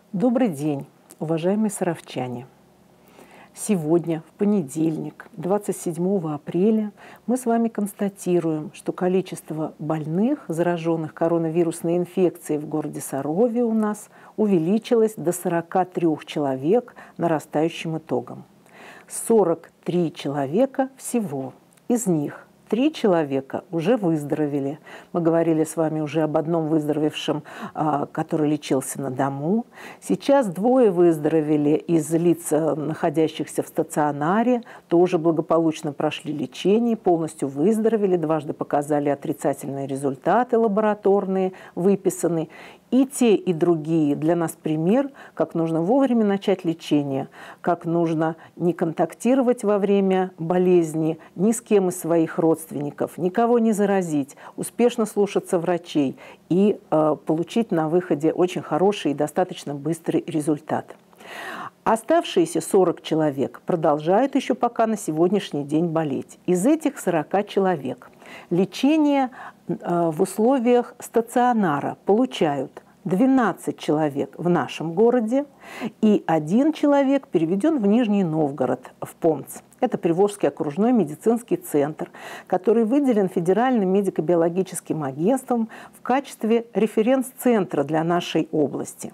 Добрый день, уважаемые саровчане! Сегодня, в понедельник, 27 апреля, мы с вами констатируем, что количество больных, зараженных коронавирусной инфекцией в городе Сарове у нас увеличилось до 43 человек нарастающим итогом. 43 человека всего. Из них 3 человека уже выздоровели. Мы говорили с вами уже об одном выздоровевшем, который лечился на дому. Сейчас 2 выздоровели из лиц, находящихся в стационаре, тоже благополучно прошли лечение, полностью выздоровели, дважды показали отрицательные результаты лабораторные, выписаны. И те, и другие для нас пример, как нужно вовремя начать лечение, как нужно не контактировать во время болезни ни с кем из своих родственников, никого не заразить, успешно слушаться врачей и получить на выходе очень хороший и достаточно быстрый результат. Оставшиеся 40 человек продолжают еще пока на сегодняшний день болеть. Из этих 40 человек лечение в условиях стационара получают 12 человек в нашем городе, и 1 человек переведен в Нижний Новгород, в ПОМЦ. Это Приволжский окружной медицинский центр, который выделен Федеральным медико-биологическим агентством в качестве референс-центра для нашей области.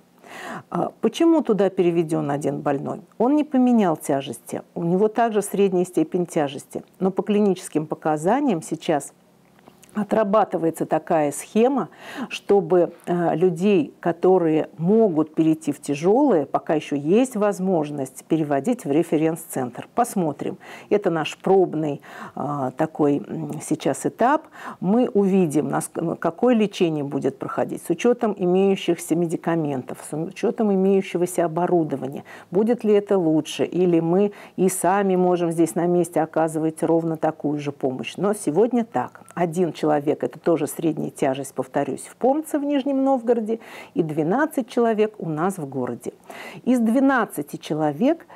Почему туда переведен 1 больной? Он не поменял тяжести, у него также средняя степень тяжести, но по клиническим показаниям сейчас отрабатывается такая схема, чтобы людей, которые могут перейти в тяжелые, пока еще есть возможность переводить в референс-центр. Посмотрим. Это наш пробный такой сейчас этап. Мы увидим, какое лечение будет проходить с учетом имеющихся медикаментов, с учетом имеющегося оборудования. Будет ли это лучше, или мы и сами можем здесь на месте оказывать ровно такую же помощь. Но сегодня так. 1 человек, это тоже средняя тяжесть, повторюсь, в ПОМЦе в Нижнем Новгороде, и 12 человек у нас в городе. Из 12 человек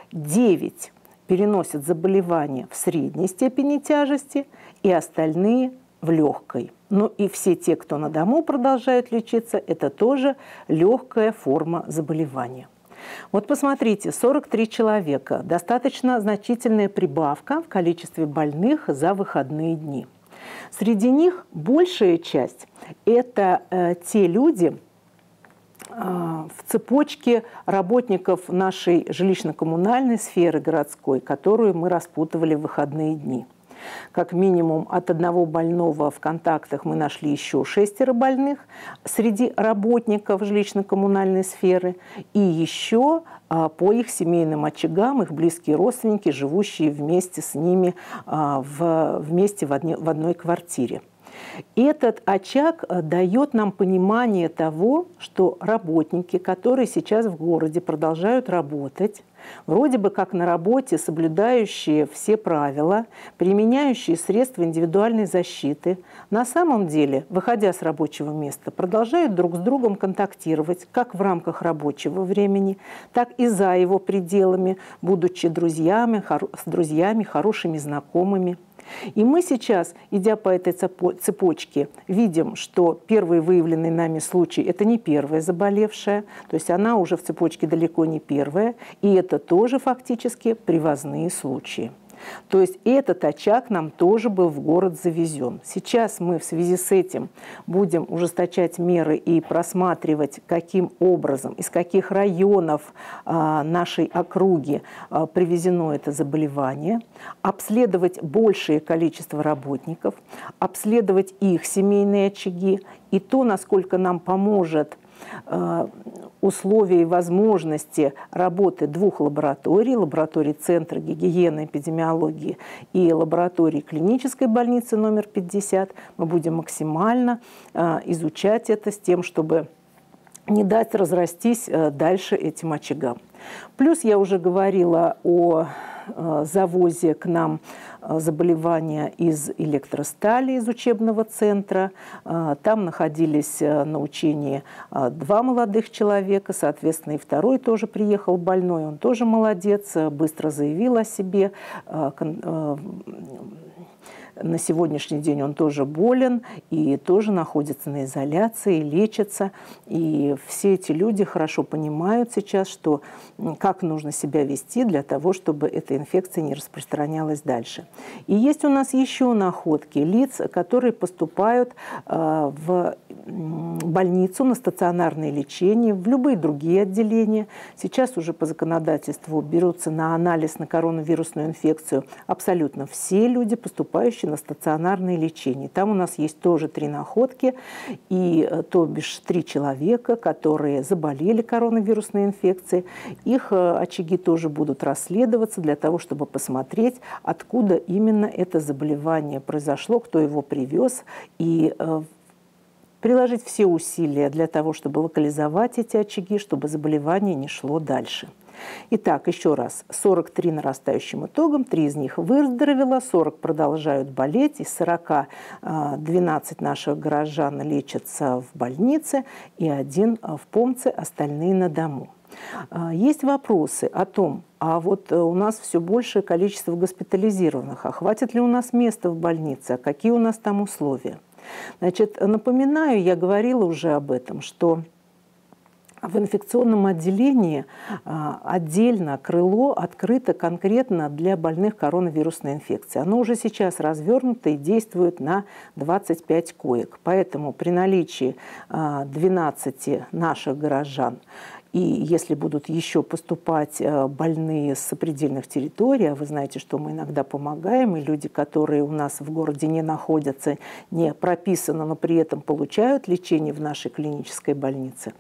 9 переносят заболевание в средней степени тяжести, и остальные в легкой. Ну и все те, кто на дому продолжают лечиться, это тоже легкая форма заболевания. Вот посмотрите, 43 человека, достаточно значительная прибавка в количестве больных за выходные дни. Среди них большая часть – это те люди в цепочке работников нашей жилищно-коммунальной сферы городской, которую мы распутывали в выходные дни. Как минимум от 1 больного в контактах мы нашли еще 6 больных среди работников жилищно-коммунальной сферы, и еще по их семейным очагам, их близкие родственники, живущие вместе с ними вместе в одной квартире. Этот очаг дает нам понимание того, что работники, которые сейчас в городе продолжают работать, вроде бы как на работе, соблюдающие все правила, применяющие средства индивидуальной защиты, на самом деле, выходя с рабочего места, продолжают друг с другом контактировать как в рамках рабочего времени, так и за его пределами, будучи друзьями, хорошими знакомыми. И мы сейчас, идя по этой цепочке, видим, что первый выявленный нами случай – это не первая заболевшая, то есть она уже в цепочке далеко не первая, и это тоже фактически привозные случаи. То есть этот очаг нам тоже был в город завезен. Сейчас мы в связи с этим будем ужесточать меры и просматривать, каким образом, из каких районов нашей округи привезено это заболевание, обследовать большее количество работников, обследовать их семейные очаги и то, насколько нам поможет условия и возможности работы 2 лабораторий, лаборатории Центра гигиены и эпидемиологии и лаборатории клинической больницы номер 50, мы будем максимально изучать это с тем, чтобы не дать разрастись дальше этим очагам. Плюс я уже говорила о завозе к нам заболевания из электростали, из учебного центра. Там находились на учении 2 молодых человека, соответственно, и 2-й тоже приехал больной, он тоже молодец, быстро заявил о себе, на сегодняшний день он тоже болен и тоже находится на изоляции, лечится. И все эти люди хорошо понимают сейчас, что как нужно себя вести для того, чтобы эта инфекция не распространялась дальше. И есть у нас еще находки лиц, которые поступают в больницу на стационарное лечение, в любые другие отделения. Сейчас уже по законодательству берутся на анализ на коронавирусную инфекцию абсолютно все люди, поступающие на стационарное лечение. Там у нас есть тоже 3 находки, и то бишь 3 человека, которые заболели коронавирусной инфекцией. Их очаги тоже будут расследоваться для того, чтобы посмотреть, откуда именно это заболевание произошло, кто его привез, и приложить все усилия для того, чтобы локализовать эти очаги, чтобы заболевание не шло дальше. Итак, еще раз, 43 нарастающим итогом, 3 из них выздоровело, 40 продолжают болеть, из 40 12 наших горожан лечатся в больнице и 1 в Помце, остальные на дому. Есть вопросы о том, а вот у нас все большее количество госпитализированных, а хватит ли у нас места в больнице, а какие у нас там условия? Значит, напоминаю, я говорила уже об этом, что в инфекционном отделении отдельно крыло открыто конкретно для больных коронавирусной инфекцией. Оно уже сейчас развернуто и действует на 25 коек. Поэтому при наличии 12 наших горожан, и если будут еще поступать больные с сопредельных территорий, а вы знаете, что мы иногда помогаем, и люди, которые у нас в городе не находятся, не прописаны, но при этом получают лечение в нашей клинической больнице,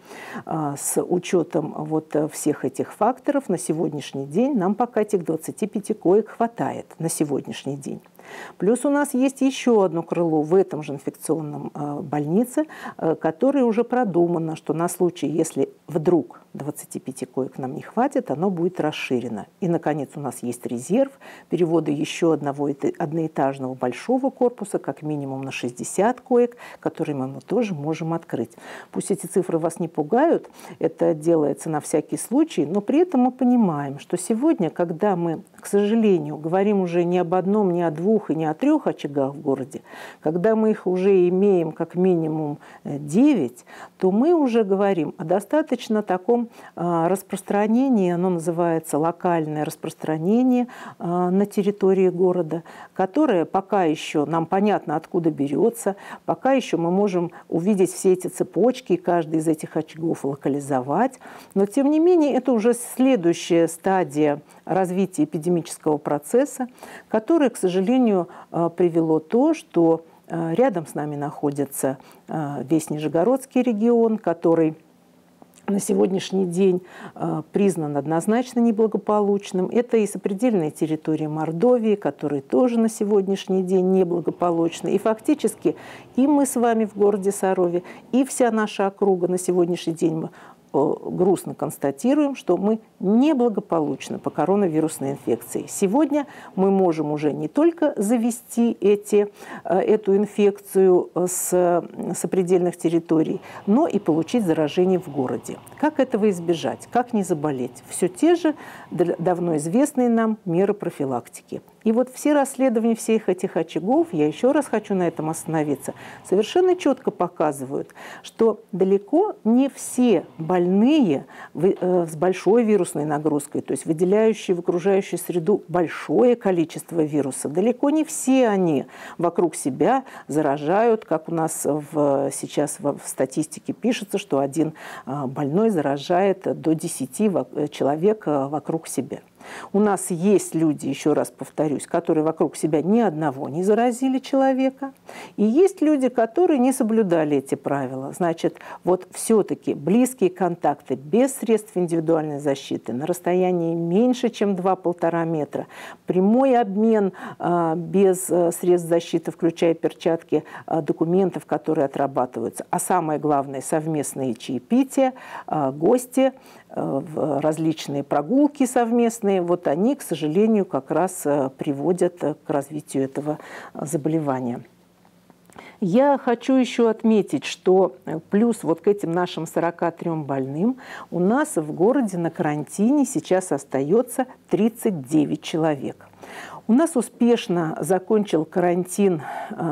с учетом вот всех этих факторов на сегодняшний день нам пока этих 25 коек хватает на сегодняшний день. Плюс у нас есть еще одно крыло в этом же инфекционном больнице, которое уже продумано, что на случай, если вдруг 25 коек нам не хватит, оно будет расширено. И, наконец, у нас есть резерв перевода еще одного одноэтажного большого корпуса, как минимум на 60 коек, которые мы тоже можем открыть. Пусть эти цифры вас не пугают, это делается на всякий случай, но при этом мы понимаем, что сегодня, когда мы, к сожалению, говорим уже не об одном, не о 2 и не о 3 очагах в городе, когда мы их уже имеем как минимум 9, то мы уже говорим о достаточно таком распространении, оно называется локальное распространение на территории города, которое пока еще нам понятно, откуда берется, пока еще мы можем увидеть все эти цепочки и каждый из этих очагов локализовать, но тем не менее это уже следующая стадия развития эпидемического процесса, которое, к сожалению, привело то, что рядом с нами находится весь Нижегородский регион, который на сегодняшний день признан однозначно неблагополучным. Это и сопредельные территории Мордовии, которые тоже на сегодняшний день неблагополучны. И фактически и мы с вами в городе Сарове, и вся наша округа на сегодняшний день грустно констатируем, что мы неблагополучны по коронавирусной инфекции. Сегодня мы можем уже не только завести эту инфекцию с сопредельных территорий, но и получить заражение в городе. Как этого избежать? Как не заболеть? Все те же давно известные нам меры профилактики. И вот все расследования всех этих очагов, я еще раз хочу на этом остановиться, совершенно четко показывают, что далеко не все больные с большой вирусной нагрузкой, то есть выделяющие в окружающую среду большое количество вируса, далеко не все они вокруг себя заражают, как у нас сейчас в статистике пишется, что один больной заражает до 10 человек вокруг себя. У нас есть люди, еще раз повторюсь, которые вокруг себя ни одного не заразили человека. И есть люди, которые не соблюдали эти правила. Значит, вот все-таки близкие контакты без средств индивидуальной защиты на расстоянии меньше, чем 2–1,5 метра, прямой обмен без средств защиты, включая перчатки, документов, которые отрабатываются, а самое главное, совместные чаепития, гости, различные прогулки совместные, вот они, к сожалению, как раз приводят к развитию этого заболевания. Я хочу еще отметить, что плюс вот к этим нашим 43 больным у нас в городе на карантине сейчас остается 39 человек. У нас успешно закончил карантин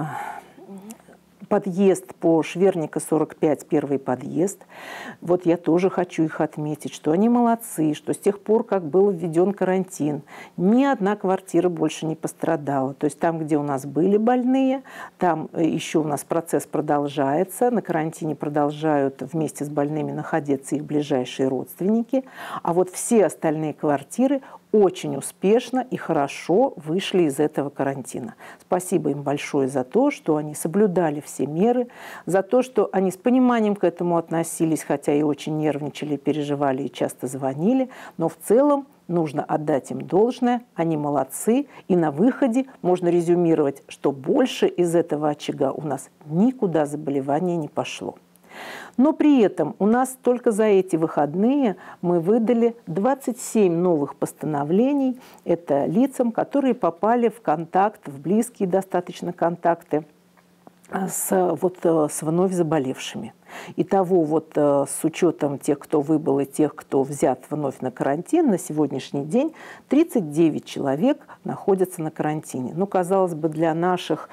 подъезд по Шверника 45, первый подъезд. Вот я тоже хочу их отметить, что они молодцы, что с тех пор, как был введен карантин, ни одна квартира больше не пострадала. То есть там, где у нас были больные, там еще у нас процесс продолжается. На карантине продолжают вместе с больными находиться их ближайшие родственники. А вот все остальные квартиры очень успешно и хорошо вышли из этого карантина. Спасибо им большое за то, что они соблюдали все меры, за то, что они с пониманием к этому относились, хотя и очень нервничали, переживали и часто звонили, но в целом нужно отдать им должное, они молодцы, и на выходе можно резюмировать, что больше из этого очага у нас никуда заболевание не пошло. Но при этом у нас только за эти выходные мы выдали 27 новых постановлений. Это лицам, которые попали в контакт, в близкие достаточно контакты с вновь заболевшими. Итого с учетом тех, кто выбыл, и тех, кто взят вновь на карантин, на сегодняшний день 39 человек находятся на карантине. Ну, казалось бы, для нашего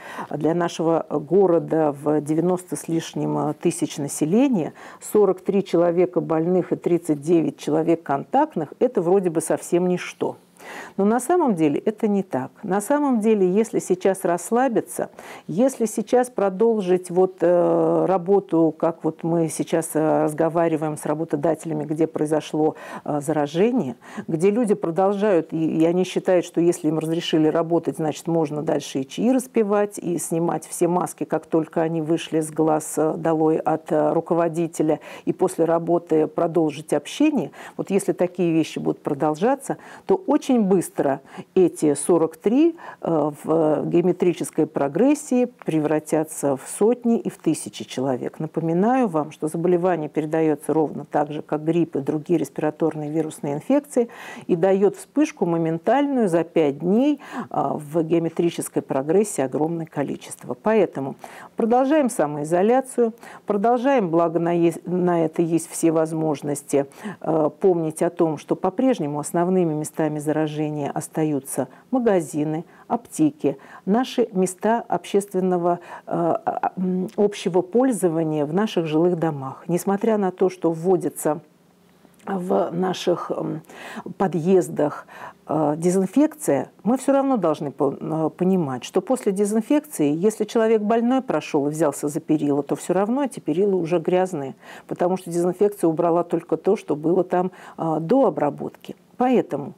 города в 90 с лишним тысяч населения 43 человека больных и 39 человек контактных – это вроде бы совсем ничто. Но на самом деле это не так. На самом деле, если сейчас расслабиться, если сейчас продолжить работу, как мы сейчас разговариваем с работодателями, где произошло заражение, где люди продолжают, и они считают, что если им разрешили работать, значит, можно дальше и чаи распевать, и снимать все маски, как только они вышли с глаз долой от руководителя, и после работы продолжить общение. Вот если такие вещи будут продолжаться, то очень быстро эти 43 в геометрической прогрессии превратятся в сотни и в тысячи человек. Напоминаю вам, что заболевание передается ровно так же, как грипп и другие респираторные вирусные инфекции, и дает вспышку моментальную за 5 дней в геометрической прогрессии огромное количество. Поэтому продолжаем самоизоляцию, продолжаем, благо на это есть все возможности, помнить о том, что по-прежнему основными местами заражения остаются магазины, аптеки, наши места общественного общего пользования в наших жилых домах. Несмотря на то, что вводится в наших подъездах дезинфекция, мы все равно должны понимать, что после дезинфекции, если человек больной прошел и взялся за перила, то все равно эти перила уже грязные, потому что дезинфекция убрала только то, что было там до обработки. Поэтому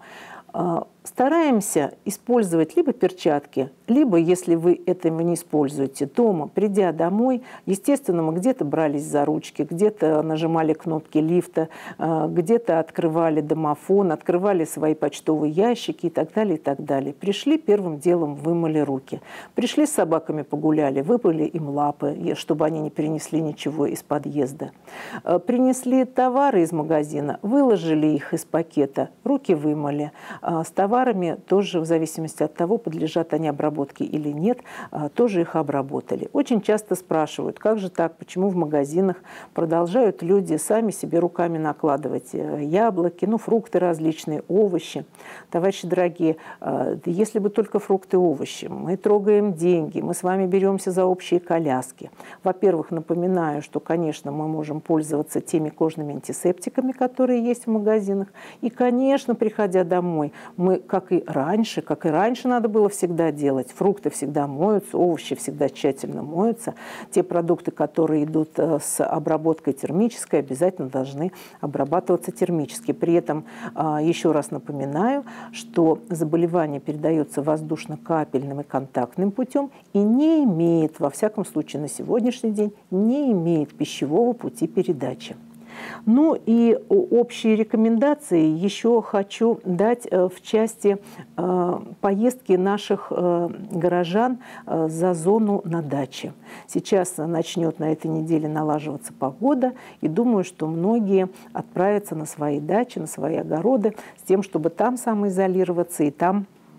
стараемся использовать либо перчатки, либо, если вы этого не используете, дома, придя домой, естественно, мы где-то брались за ручки, где-то нажимали кнопки лифта, где-то открывали домофон, открывали свои почтовые ящики и так далее, и так далее. Пришли, первым делом вымыли руки. Пришли с собаками погуляли, выпали им лапы, чтобы они не перенесли ничего из подъезда. Принесли товары из магазина, выложили их из пакета, руки вымыли. С товарами тоже, в зависимости от того, подлежат они обработке или нет, тоже их обработали. Очень часто спрашивают, как же так, почему в магазинах продолжают люди сами себе руками накладывать яблоки, фрукты различные, овощи. Товарищи дорогие, если бы только фрукты и овощи, мы трогаем деньги, мы с вами беремся за общие коляски. Во-первых, напоминаю, что, конечно, мы можем пользоваться теми кожными антисептиками, которые есть в магазинах. И, конечно, приходя домой, мы, как и раньше надо было всегда делать, фрукты всегда моются, овощи всегда тщательно моются. Те продукты, которые идут с обработкой термической, обязательно должны обрабатываться термически. При этом, еще раз напоминаю, что заболевание передается воздушно-капельным и контактным путем и не имеет, во всяком случае на сегодняшний день, не имеет пищевого пути передачи. Ну и общие рекомендации еще хочу дать в части поездки наших горожан за зону на даче. Сейчас начнет на этой неделе налаживаться погода, и думаю, что многие отправятся на свои дачи, на свои огороды с тем, чтобы там самоизолироваться и там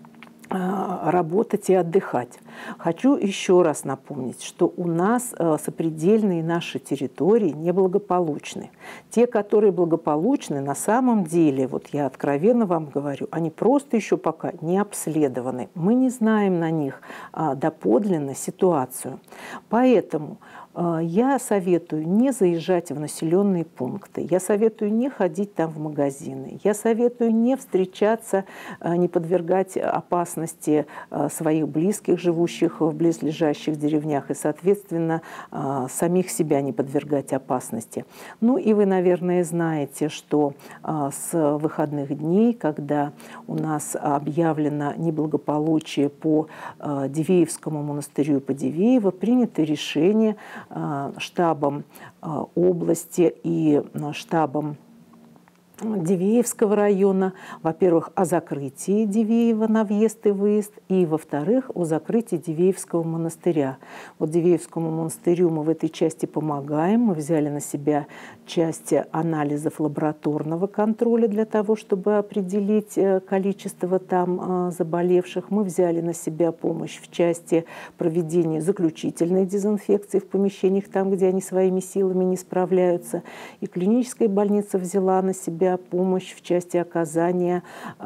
работать и отдыхать. Хочу еще раз напомнить, что у нас сопредельные наши территории неблагополучны. Те, которые благополучны, на самом деле, вот я откровенно вам говорю, они просто еще пока не обследованы. Мы не знаем на них доподлинно ситуацию. Поэтому я советую не заезжать в населенные пункты, я советую не ходить там в магазины, я советую не встречаться, не подвергать опасности своих близких, живущих в близлежащих деревнях, и, соответственно, самих себя не подвергать опасности. Ну и вы, наверное, знаете, что с выходных дней, когда у нас объявлено неблагополучие по Дивеевскому монастырю и по Дивеево, принято решение штабом области и штабом Дивеевского района, во-первых, о закрытии Дивеева на въезд и выезд, и, во-вторых, о закрытии Дивеевского монастыря. Вот Дивеевскому монастырю мы в этой части помогаем. Мы взяли на себя часть анализов лабораторного контроля для того, чтобы определить количество там заболевших. Мы взяли на себя помощь в части проведения заключительной дезинфекции в помещениях, там, где они своими силами не справляются. И клиническая больница взяла на себя помощь в части оказания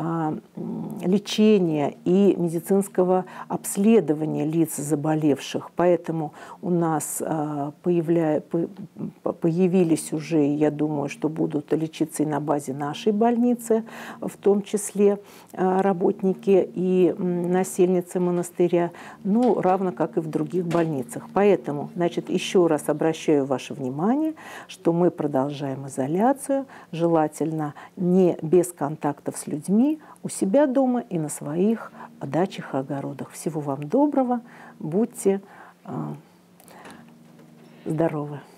лечения и медицинского обследования лиц заболевших. Поэтому у нас появились уже, я думаю, что будут лечиться и на базе нашей больницы, в том числе работники и насельницы монастыря, ну, равно как и в других больницах. Поэтому, значит, еще раз обращаю ваше внимание, что мы продолжаем изоляцию, желательно не без контактов с людьми, у себя дома и на своих дачах и огородах. Всего вам доброго, будьте здоровы.